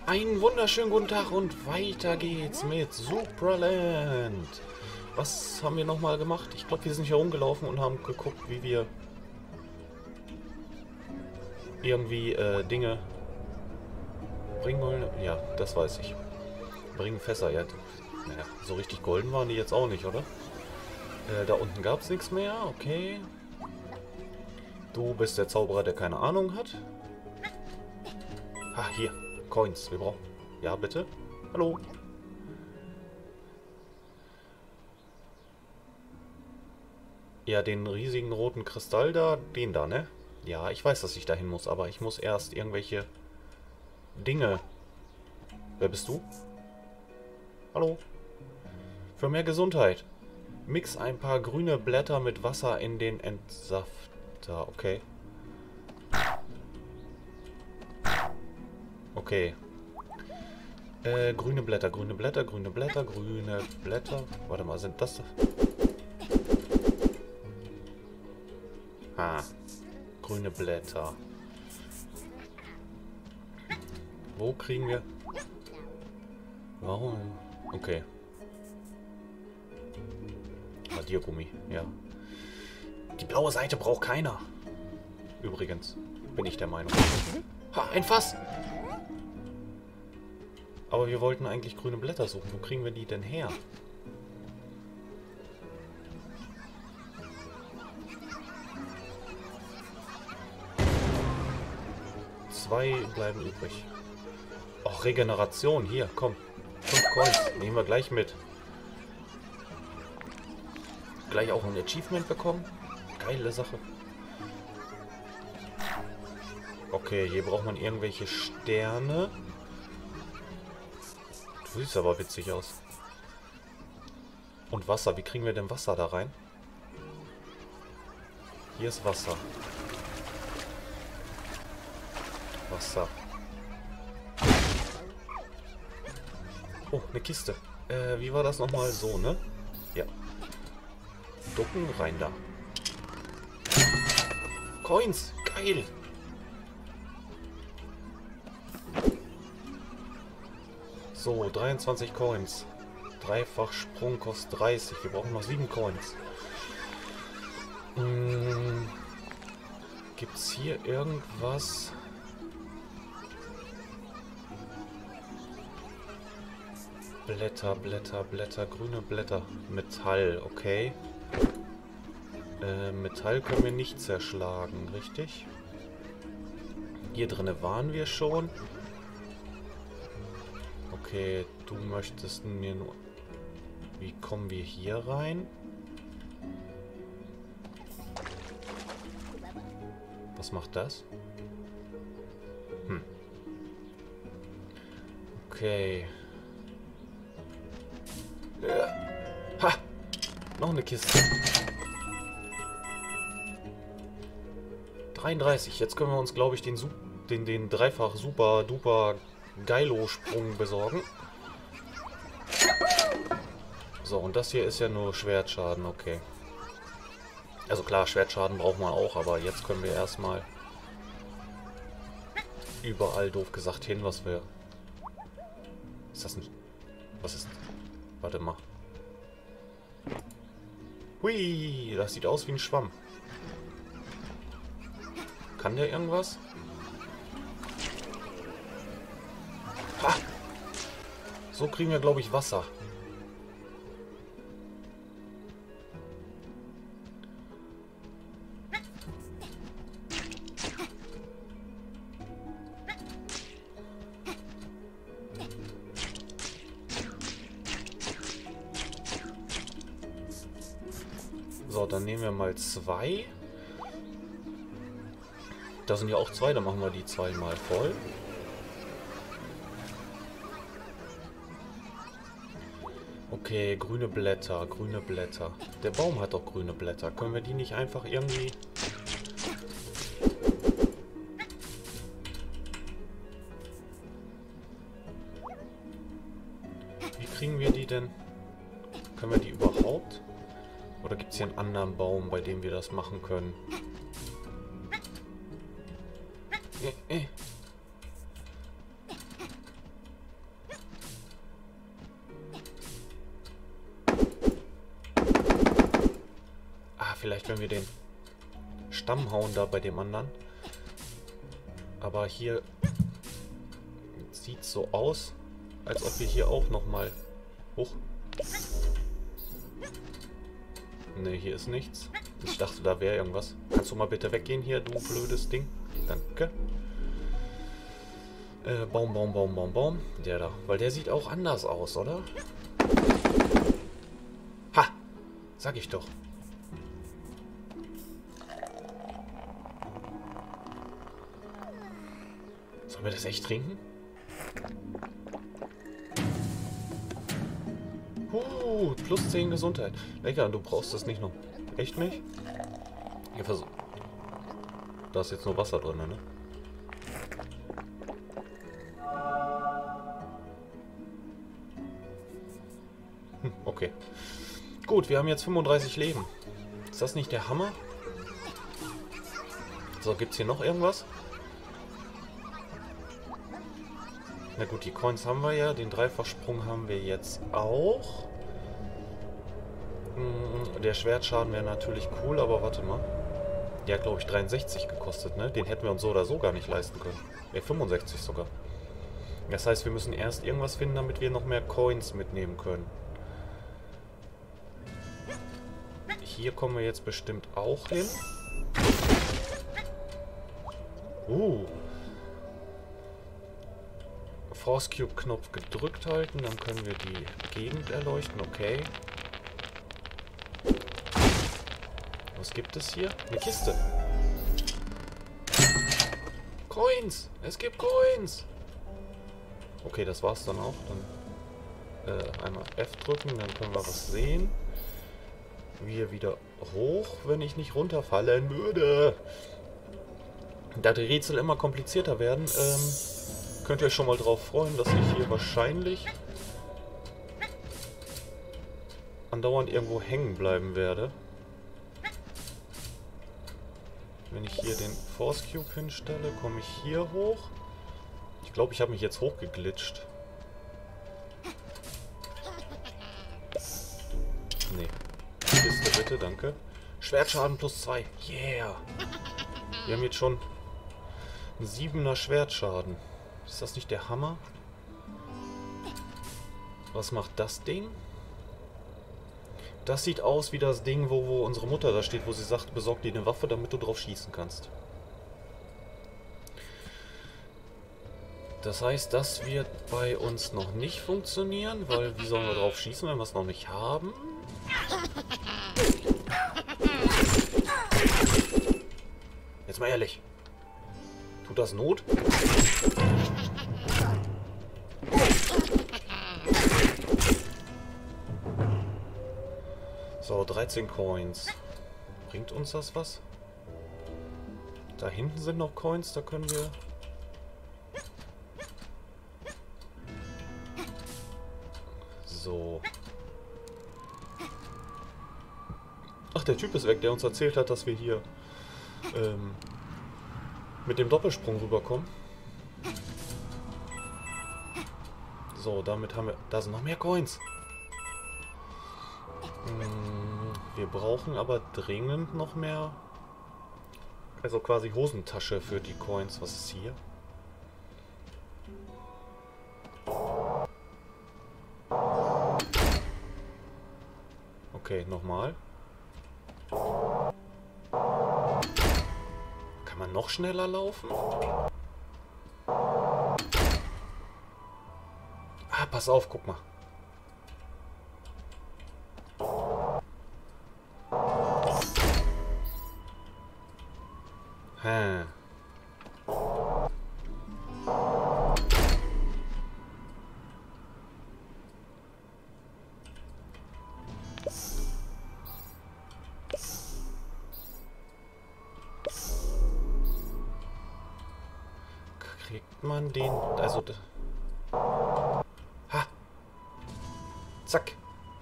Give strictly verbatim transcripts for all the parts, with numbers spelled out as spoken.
Einen wunderschönen guten Tag und weiter geht's mit Supraland. Was haben wir nochmal gemacht? Ich glaube, wir sind hier rumgelaufen und haben geguckt, wie wir irgendwie äh, Dinge bringen wollen. Ja, das weiß ich. Bringen Fässer. Ja, naja, so richtig golden waren die jetzt auch nicht, oder? Äh, da unten gab es nichts mehr. Okay. Du bist der Zauberer, der keine Ahnung hat. Ah, hier. Coins. Wir brauchen... Ja, bitte? Hallo? Ja, den riesigen roten Kristall da, den da, ne? Ja, ich weiß, dass ich dahin muss, aber ich muss erst irgendwelche Dinge... Wer bist du? Hallo? Für mehr Gesundheit. Mix ein paar grüne Blätter mit Wasser in den Entsafter. Okay. Okay. Äh, grüne Blätter, grüne Blätter, grüne Blätter, grüne Blätter. Warte mal, sind das... Ah. Grüne Blätter. Wo kriegen wir... Warum? Okay. Radiergummi, ja. Die blaue Seite braucht keiner. Übrigens, bin ich der Meinung. Ha, ein Fass! Aber wir wollten eigentlich grüne Blätter suchen. Wo kriegen wir die denn her? Zwei bleiben übrig. Och, Regeneration. Hier, komm. Fünf Coins. Nehmen wir gleich mit. Gleich auch ein Achievement bekommen. Geile Sache. Okay, hier braucht man irgendwelche Sterne. Du siehst aber witzig aus. Und Wasser. Wie kriegen wir denn Wasser da rein? Hier ist Wasser. Wasser. Oh, eine Kiste. Äh, wie war das nochmal? So, ne? Ja. Ducken, rein da. Coins! Geil! So, dreiundzwanzig Coins. Dreifach Sprung kostet dreißig. Wir brauchen noch sieben Coins. Hm. Gibt's hier irgendwas? Blätter, Blätter, Blätter, grüne Blätter. Metall, okay. Äh, Metall können wir nicht zerschlagen, richtig? Hier drinne waren wir schon. Okay, du möchtest mir nur... Wie kommen wir hier rein? Was macht das? Hm. Okay. Ja. Ha! Noch eine Kiste. dreiunddreißig. Jetzt können wir uns, glaube ich, den, den, den dreifach super duper Geilo-Sprung besorgen. So, und das hier ist ja nur Schwertschaden, okay. Also klar, Schwertschaden braucht man auch, aber jetzt können wir erstmal überall, doof gesagt, hin, was wir... Ist das ein... Was ist... Warte mal. Hui, das sieht aus wie ein Schwamm. Kann der irgendwas? Ha! So kriegen wir, glaube ich, Wasser. So, dann nehmen wir mal zwei. Da sind ja auch zwei, dann machen wir die zwei mal voll. Okay, grüne Blätter, grüne Blätter. Der Baum hat doch grüne Blätter. Können wir die nicht einfach irgendwie... Wie kriegen wir die denn? Können wir die überhaupt? Oder gibt es hier einen anderen Baum, bei dem wir das machen können? Äh, äh. Vielleicht, wenn wir den Stamm hauen da bei dem anderen. Aber hier sieht so aus, als ob wir hier auch nochmal... Hoch. Ne, hier ist nichts. Ich dachte, da wäre irgendwas. Kannst du mal bitte weggehen hier, du blödes Ding? Danke. Äh, Baum, Baum, Baum, Baum, Baum. Der da. Weil der sieht auch anders aus, oder? Ha! Sag ich doch. Sollen wir das echt trinken? Uh, plus zehn Gesundheit. Lecker, du brauchst das nicht noch. Echt nicht? Hier versuch. Da ist jetzt nur Wasser drin, ne? Hm, okay. Gut, wir haben jetzt fünfunddreißig Leben. Ist das nicht der Hammer? So, gibt's hier noch irgendwas? Na gut, die Coins haben wir ja. Den Dreifachsprung haben wir jetzt auch. Hm, der Schwertschaden wäre natürlich cool, aber warte mal. Der hat, glaube ich, dreiundsechzig gekostet, ne? Den hätten wir uns so oder so gar nicht leisten können. Ja, fünfundsechzig sogar. Das heißt, wir müssen erst irgendwas finden, damit wir noch mehr Coins mitnehmen können. Hier kommen wir jetzt bestimmt auch hin. Uh. Force Cube Knopf gedrückt halten, dann können wir die Gegend erleuchten. Okay. Was gibt es hier? Eine Kiste. Coins! Es gibt Coins! Okay, das war's dann auch. Dann äh, einmal F drücken, dann können wir was sehen. Wir wieder hoch, wenn ich nicht runterfallen würde. Da die Rätsel immer komplizierter werden, ähm, könnt ihr euch schon mal drauf freuen, dass ich hier wahrscheinlich andauernd irgendwo hängen bleiben werde. Wenn ich hier den Force Cube hinstelle, komme ich hier hoch. Ich glaube, ich habe mich jetzt hochgeglitscht. Nee. Kiste bitte, danke. Schwertschaden plus zwei. Yeah. Wir haben jetzt schon einen siebener Schwertschaden. Ist das nicht der Hammer? Was macht das Ding? Das sieht aus wie das Ding, wo, wo unsere Mutter da steht, wo sie sagt, besorg dir eine Waffe, damit du drauf schießen kannst. Das heißt, das wird bei uns noch nicht funktionieren, weil wie sollen wir drauf schießen, wenn wir es noch nicht haben? Jetzt mal ehrlich. Tut das Not? So, dreizehn Coins. Bringt uns das was? Da hinten sind noch Coins, da können wir... So. Ach, der Typ ist weg, der uns erzählt hat, dass wir hier ähm, mit dem Doppelsprung rüberkommen. So, damit haben wir... Da sind noch mehr Coins. Wir brauchen aber dringend noch mehr... Also quasi Hosentasche für die Coins. Was ist hier? Okay, nochmal. Kann man noch schneller laufen? Ah, pass auf, guck mal. Hä. Kriegt man den... Also... Ha! Zack!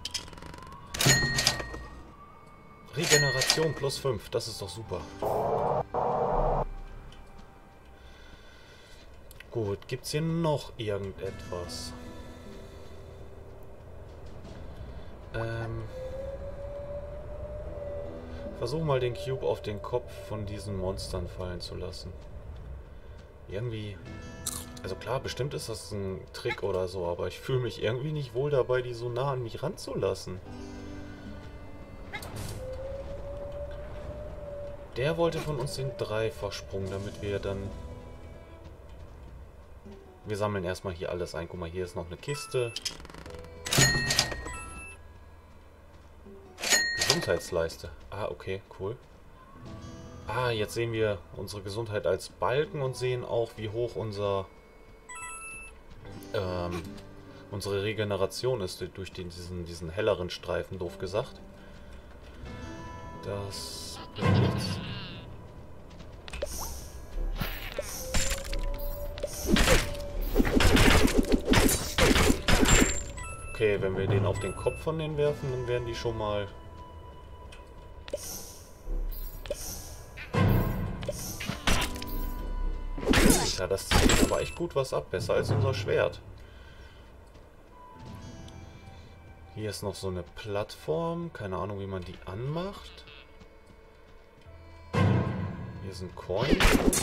Regeneration plus fünf, das ist doch super. Gut, gibt's hier noch irgendetwas? Ähm... Versuch mal den Cube auf den Kopf von diesen Monstern fallen zu lassen. Irgendwie... Also klar, bestimmt ist das ein Trick oder so, aber ich fühle mich irgendwie nicht wohl dabei, die so nah an mich ranzulassen. Der wollte von uns den Dreifachsprung, damit wir dann... Wir sammeln erstmal hier alles ein. Guck mal, hier ist noch eine Kiste. Gesundheitsleiste. Ah, okay, cool. Ah, jetzt sehen wir unsere Gesundheit als Balken und sehen auch, wie hoch unser... Ähm, unsere Regeneration ist durch den, diesen, diesen helleren Streifen, doof gesagt. Das bringt nichts. Okay, wenn wir den auf den Kopf von denen werfen, dann werden die schon mal... Ja, das zieht aber echt gut was ab. Besser als unser Schwert. Hier ist noch so eine Plattform. Keine Ahnung, wie man die anmacht. Hier sind Coins.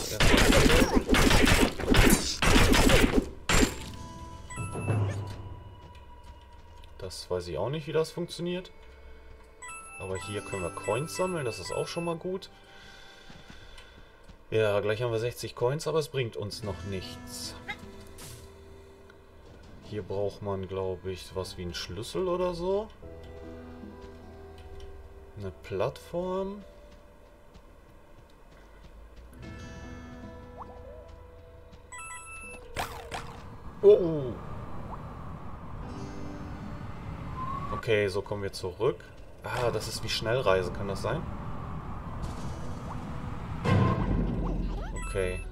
Das weiß ich auch nicht, wie das funktioniert. Aber hier können wir Coins sammeln. Das ist auch schon mal gut. Ja, gleich haben wir sechzig Coins, aber es bringt uns noch nichts. Hier braucht man, glaube ich, was wie einen Schlüssel oder so. Eine Plattform. Oh! Okay, so kommen wir zurück. Ah, das ist wie Schnellreise, kann das sein? Okay.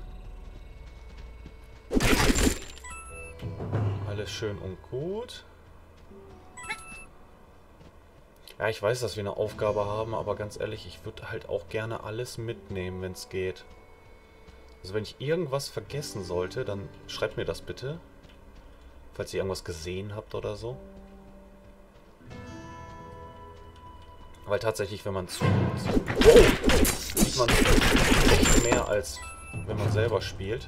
Alles schön und gut. Ja, ich weiß, dass wir eine Aufgabe haben, aber ganz ehrlich, ich würde halt auch gerne alles mitnehmen, wenn es geht. Also wenn ich irgendwas vergessen sollte, dann schreibt mir das bitte. Falls ihr irgendwas gesehen habt oder so. Weil tatsächlich, wenn man zu... Oh, sieht man echt mehr, als wenn man selber spielt.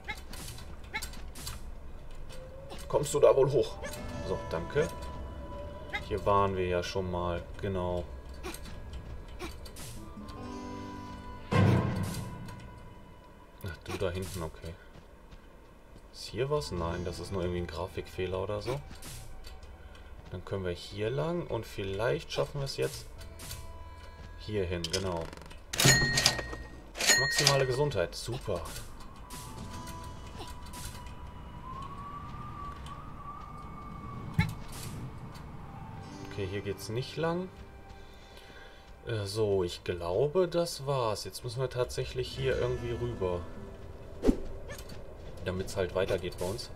Kommst du da wohl hoch? So, danke. Hier waren wir ja schon mal. Genau. Ach, du da hinten, okay. Ist hier was? Nein, das ist nur irgendwie ein Grafikfehler oder so. Dann können wir hier lang und vielleicht schaffen wir es jetzt hier hin, genau. Maximale Gesundheit, super. Okay, hier geht's nicht lang. Äh, so, ich glaube, das war's. Jetzt müssen wir tatsächlich hier irgendwie rüber. Damit es halt weitergeht bei uns.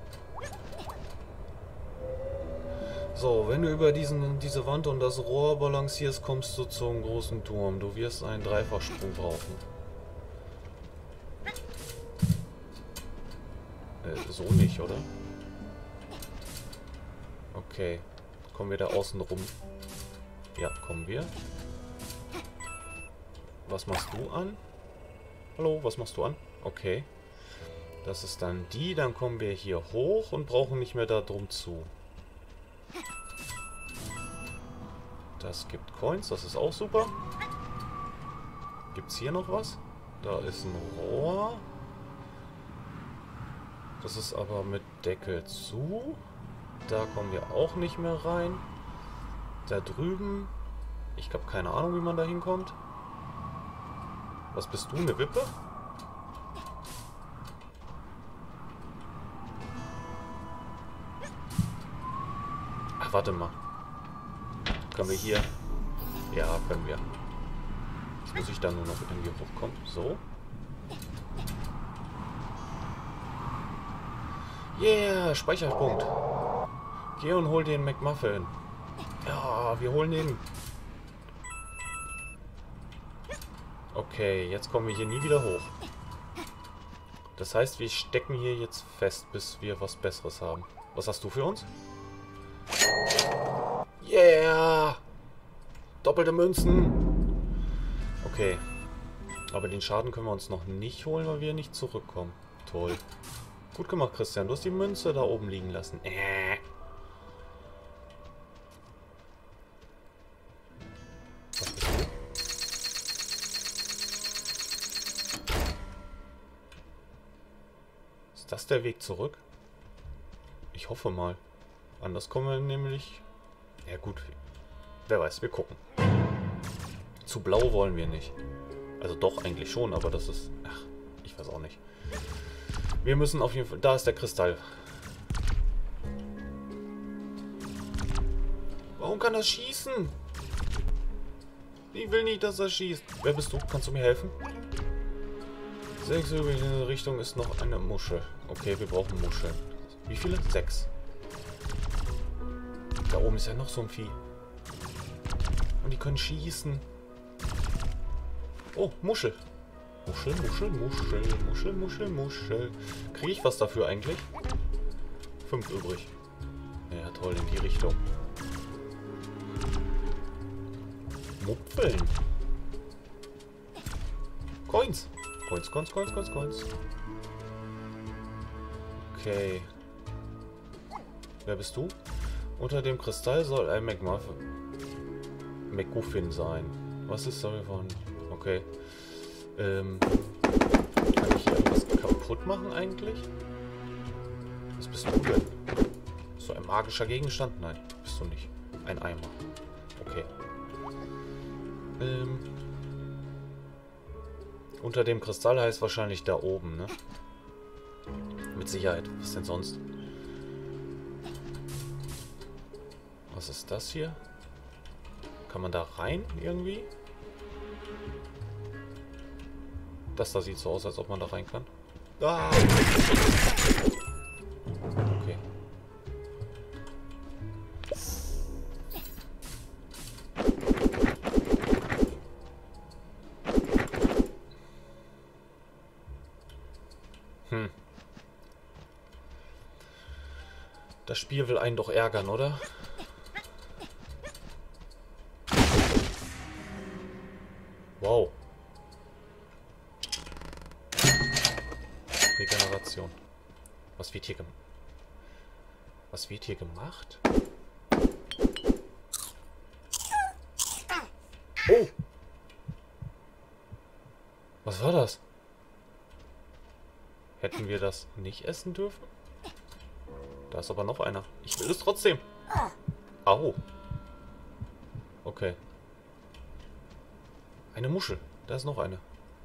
So, wenn du über diesen, diese Wand und das Rohr balancierst, kommst du zum großen Turm. Du wirst einen Dreifachsprung brauchen. Äh, so nicht, oder? Okay. Kommen wir da außen rum? Ja, kommen wir. Was machst du an? Hallo, was machst du an? Okay. Das ist dann die. Dann kommen wir hier hoch und brauchen nicht mehr da drum zu. Das gibt Coins, das ist auch super. Gibt es hier noch was? Da ist ein Rohr. Das ist aber mit Deckel zu. Da kommen wir auch nicht mehr rein. Da drüben. Ich habe keine Ahnung, wie man da hinkommt. Was bist du, eine Wippe? Ach, warte mal. Können wir hier... Ja, können wir. Jetzt muss ich da nur noch irgendwie hochkommen. So. Yeah, Speicherpunkt. Geh und hol den McMuffin. Ja, wir holen ihn. Okay, jetzt kommen wir hier nie wieder hoch. Das heißt, wir stecken hier jetzt fest, bis wir was Besseres haben. Was hast du für uns? Yeah! Doppelte Münzen. Okay. Aber den Schaden können wir uns noch nicht holen, weil wir nicht zurückkommen. Toll. Gut gemacht, Christian. Du hast die Münze da oben liegen lassen. Äh. Was bist du? Ist das der Weg zurück? Ich hoffe mal. Anders kommen wir nämlich... Ja gut. Wer weiß, wir gucken. Zu blau wollen wir nicht. Also doch, eigentlich schon, aber das ist... Ach, ich weiß auch nicht. Wir müssen auf jeden Fall... Da ist der Kristall. Warum kann er schießen? Ich will nicht, dass er schießt. Wer bist du? Kannst du mir helfen? Sechs über in diese Richtung ist noch eine Muschel. Okay, wir brauchen Muscheln. Wie viele? Sechs. Da oben ist ja noch so ein Vieh. Und die können schießen. Oh, Muschel. Muschel, Muschel, Muschel, Muschel, Muschel, Muschel. Kriege ich was dafür eigentlich? Fünf übrig. Ja, toll, in die Richtung. Mupfeln. Coins. Coins, Coins, Coins, Coins, Coins. Okay. Wer bist du? Unter dem Kristall soll ein MacGuffin sein. Was ist davon? Okay. Ähm. Kann ich hier irgendwas kaputt machen eigentlich? Was bist du denn? Bist du ein magischer Gegenstand? Nein, bist du nicht. Ein Eimer. Okay. Ähm. Unter dem Kristall heißt wahrscheinlich da oben, ne? Mit Sicherheit. Was denn sonst? Was ist das hier? Kann man da rein irgendwie? Das da sieht so aus, als ob man da rein kann. Ah! Okay. Hm. Das Spiel will einen doch ärgern, oder? Wow. Regeneration. Was wird hier gemacht? Was wird hier gemacht? Oh! Was war das? Hätten wir das nicht essen dürfen? Da ist aber noch einer. Ich will es trotzdem. Au. Okay. Eine Muschel. Da ist noch eine.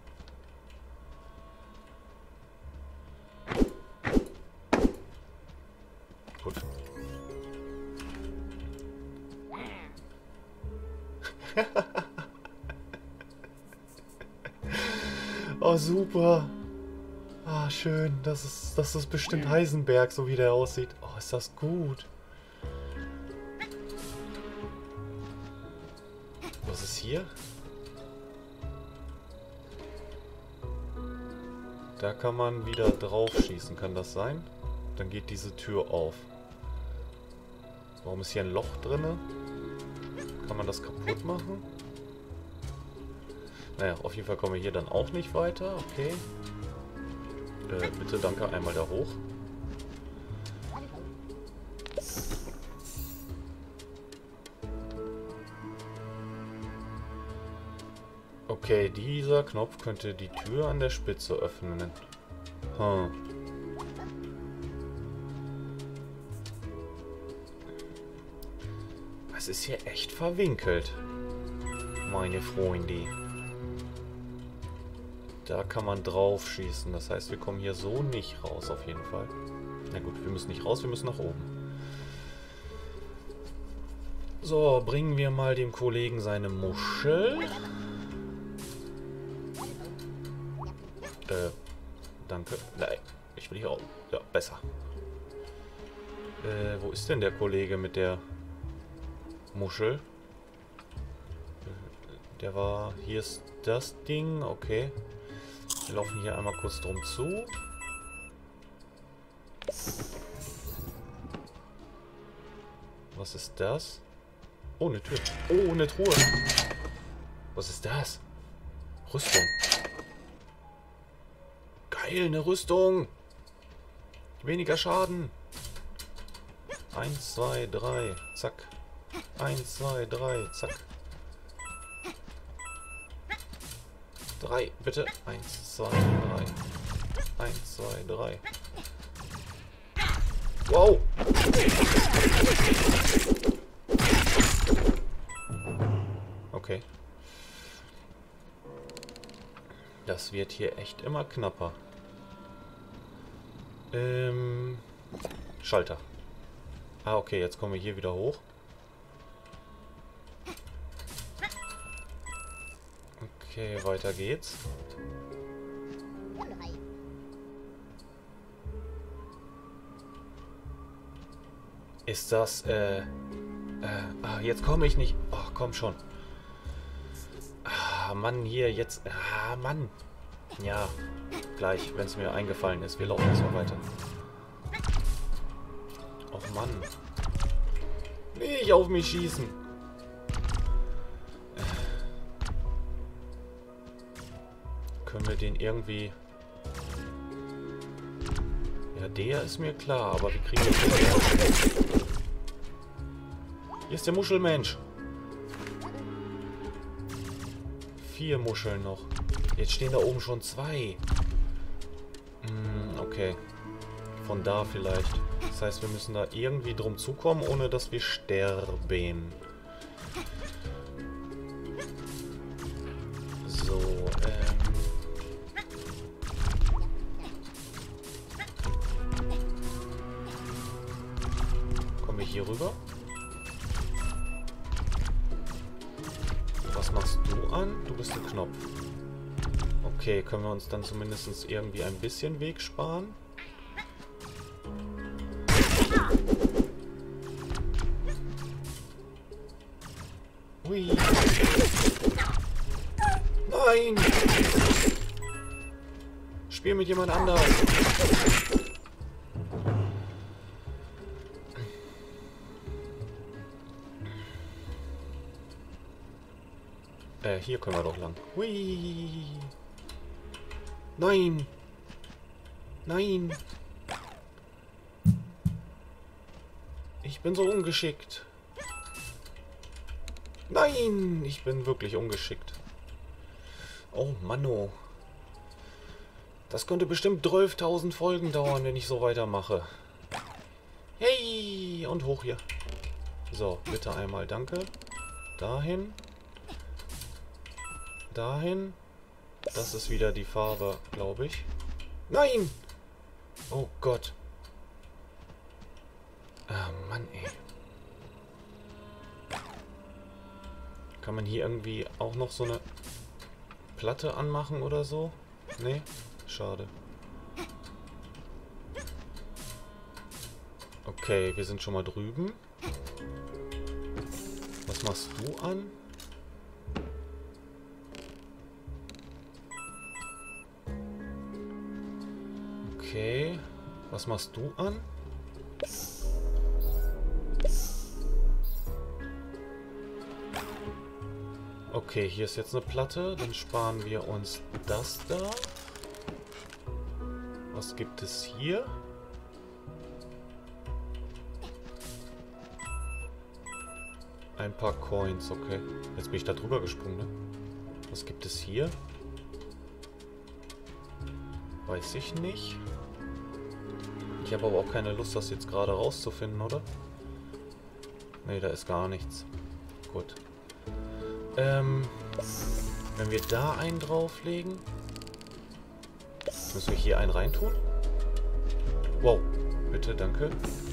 Gut. Oh, super. Ah, schön. Das ist, das ist bestimmt Heisenberg, so wie der aussieht. Oh, ist das gut. Was ist hier? Da kann man wieder drauf schießen, kann das sein? Dann geht diese Tür auf. Warum ist hier ein Loch drin? Kann man das kaputt machen? Naja, auf jeden Fall kommen wir hier dann auch nicht weiter. Okay. Äh, bitte danke, einmal da hoch. Okay, dieser Knopf könnte die Tür an der Spitze öffnen. Hm. Es ist hier echt verwinkelt, meine Freunde. Da kann man drauf schießen. Das heißt, wir kommen hier so nicht raus, auf jeden Fall. Na gut, wir müssen nicht raus, wir müssen nach oben. So, bringen wir mal dem Kollegen seine Muschel. Äh, danke. Nein, ich will hier auch. Ja, besser. Äh, wo ist denn der Kollege mit der Muschel? Der war... Hier ist das Ding. Okay. Wir laufen hier einmal kurz drum zu. Was ist das? Oh, eine Tür. Oh, eine Truhe. Was ist das? Rüstung. Geil, eine Rüstung. Weniger Schaden. Eins, zwei, drei. Zack. Eins, zwei, drei. Zack. Drei, bitte. Eins, zwei, drei. Eins, zwei, drei. Wow. Okay. Das wird hier echt immer knapper. Ähm, Schalter. Ah, okay, jetzt kommen wir hier wieder hoch. Okay, weiter geht's. Ist das, äh, äh, ah, jetzt komme ich nicht. Ach, komm schon. Ah, Mann, hier, jetzt, ah, Mann. Ja, gleich, wenn es mir eingefallen ist. Wir laufen erstmal weiter. Och, Mann. Nicht auf mich schießen. Können wir den irgendwie... Ja, der ist mir klar, aber wie kriegen wir den? Hier ist der Muschelmensch. Vier Muscheln noch. Jetzt stehen da oben schon zwei. Hm, okay. Von da vielleicht. Das heißt, wir müssen da irgendwie drum zukommen, ohne dass wir sterben. So, ähm... Kommen wir hier rüber? Was machst du an? Du bist ein Knopf. Okay, können wir uns dann zumindest irgendwie ein bisschen Weg sparen? Hui. Nein! Spiel mit jemand anders. Äh, hier können wir doch lang. Hui! Nein! Nein! Ich bin so ungeschickt. Nein! Ich bin wirklich ungeschickt. Oh Manno. Das könnte bestimmt zwölftausend Folgen dauern, wenn ich so weitermache. Hey! Und hoch hier. So, bitte einmal danke. Dahin. Dahin. Das ist wieder die Farbe, glaube ich. Nein! Oh Gott. Ah, Mann, ey. Kann man hier irgendwie auch noch so eine Platte anmachen oder so? Nee? Schade. Okay, wir sind schon mal drüben. Was machst du an? Okay. Was machst du an? Okay, hier ist jetzt eine Platte. Dann sparen wir uns das da. Was gibt es hier? Ein paar Coins, okay. Jetzt bin ich da drüber gesprungen, ne? Was gibt es hier? Weiß ich nicht. Ich habe aber auch keine Lust, das jetzt gerade rauszufinden, oder? Ne, da ist gar nichts. Gut. Ähm, wenn wir da einen drauflegen, müssen wir hier einen reintun? Wow, bitte, danke.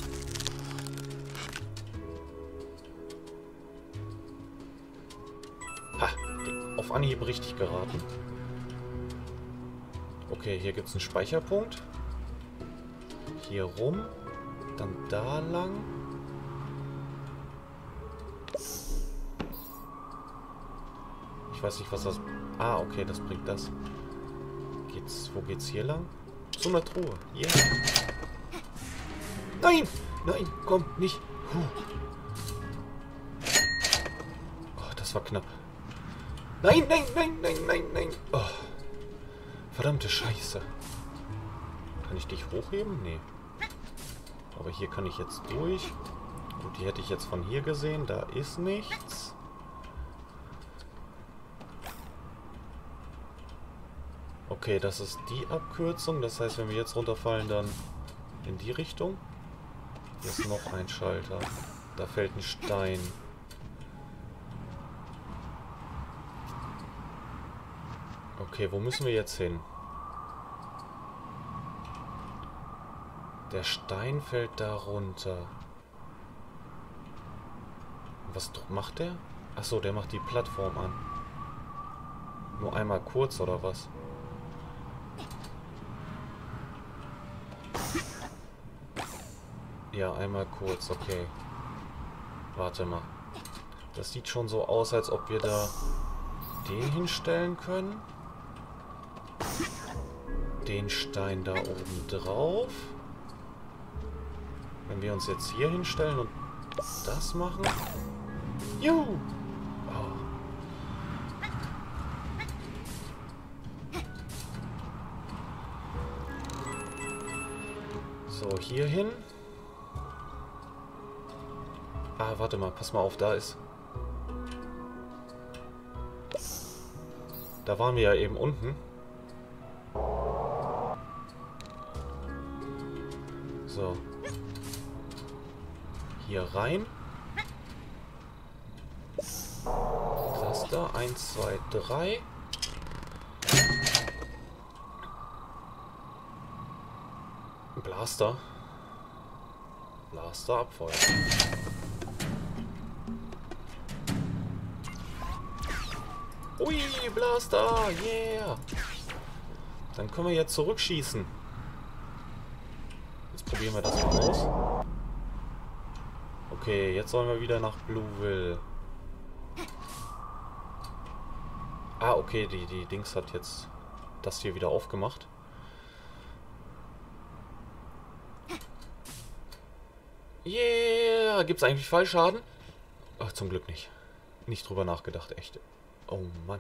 Ha, auf Anhieb richtig geraten. Okay, hier gibt es einen Speicherpunkt. Hier rum, dann da lang. Ich weiß nicht, was das... Ah, okay, das bringt das. Geht's... Wo geht's hier lang? Zu einer Truhe. Yeah. Nein! Nein, komm, nicht. Puh. Oh, das war knapp. Nein, nein, nein, nein, nein, nein. Oh. Verdammte Scheiße. Kann ich dich hochheben? Nee. Aber hier kann ich jetzt durch. Und die hätte ich jetzt von hier gesehen. Da ist nichts. Okay, das ist die Abkürzung. Das heißt, wenn wir jetzt runterfallen, dann in die Richtung. Hier ist noch ein Schalter. Da fällt ein Stein. Okay, wo müssen wir jetzt hin? Der Stein fällt da runter. Was macht der? Achso, der macht die Plattform an. Nur einmal kurz, oder was? Ja, einmal kurz, okay. Warte mal. Das sieht schon so aus, als ob wir da den hinstellen können. Den Stein da oben drauf. Wenn wir uns jetzt hier hinstellen und das machen. Juhu! Oh. So, hier hin. Ah, warte mal, pass mal auf, da ist... Da waren wir ja eben unten. So. Hier rein. Das da. Eins, zwei, drei. Blaster. Blaster abfeuern. Ui, Blaster, yeah. Dann können wir jetzt zurückschießen. Jetzt probieren wir das mal aus. Okay, jetzt sollen wir wieder nach Blueville. Ah, okay, die, die Dings hat jetzt das hier wieder aufgemacht. Yeah, gibt's eigentlich Fallschaden? Ach, zum Glück nicht. Nicht drüber nachgedacht, echt. Oh Mann.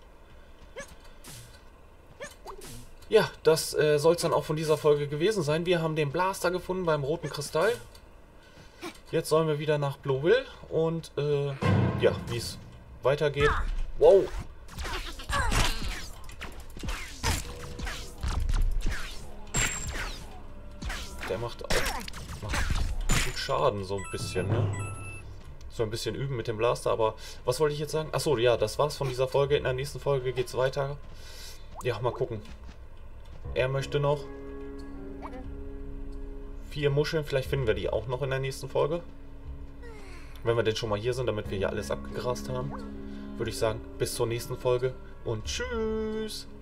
Ja, das äh, soll es dann auch von dieser Folge gewesen sein. Wir haben den Blaster gefunden beim roten Kristall. Jetzt sollen wir wieder nach Blueville und äh, ja, wie es weitergeht. Wow! Der macht auch macht gut Schaden, so ein bisschen, ne? So ein bisschen üben mit dem Blaster, aber was wollte ich jetzt sagen? Achso, ja, das war's von dieser Folge. In der nächsten Folge geht's weiter. Ja, mal gucken. Er möchte noch vier Muscheln. Vielleicht finden wir die auch noch in der nächsten Folge. Wenn wir denn schon mal hier sind, damit wir hier alles abgegrast haben. Würde ich sagen, bis zur nächsten Folge und tschüss!